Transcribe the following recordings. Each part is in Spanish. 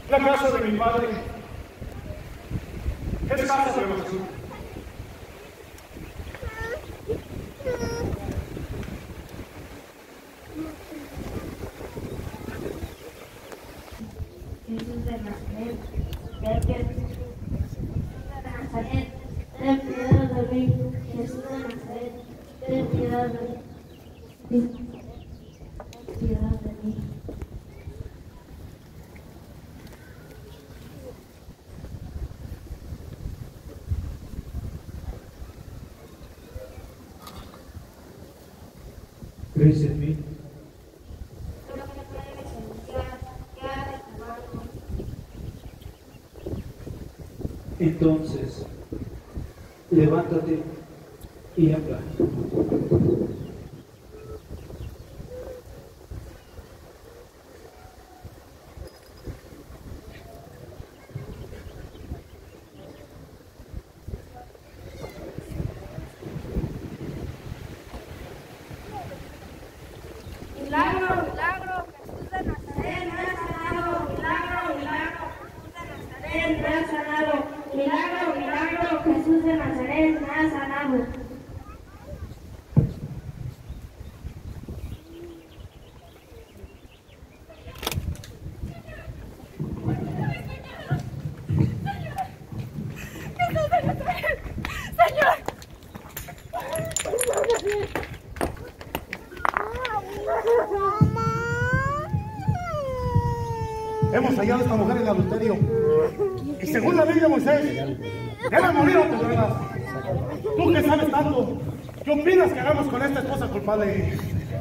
La casa de mi padre es casa de oración. Jesús de Nazaret, ten piedad de mí. Jesús de Nazaret, ten piedad de mí. Piedad de mí. ¿Crees en mí? Entonces, levántate y habla. Milagro, milagro, Jesús de Nazaret me ha sanado. Milagro, milagro, Jesús de Nazaret me ha sanado. Milagro, milagro, Jesús de Nazaret me ha sanado. Jesús de Nazaret, Señor. Hemos hallado a esta mujer en adulterio. Y según la ley de Moisés, debe morir a pedradas. Tú que sabes tanto, ¿qué opinas que hagamos con esta esposa culpable?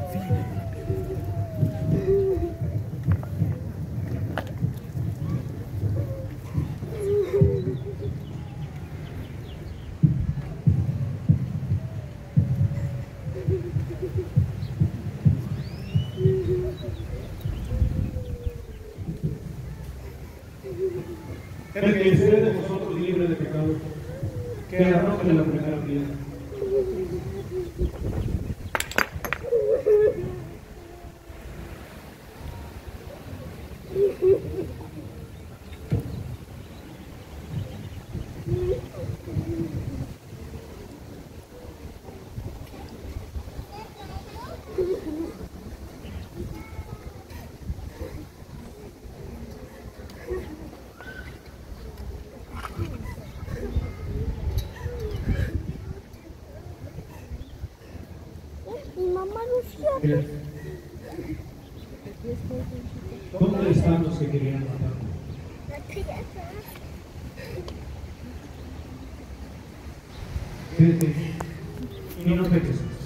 El que sea de vosotros libre de pecado, que arroje la primera piedra. Mi mamá Lucía. Mira, ¿dónde están los que querían matarme? Vete y no peques.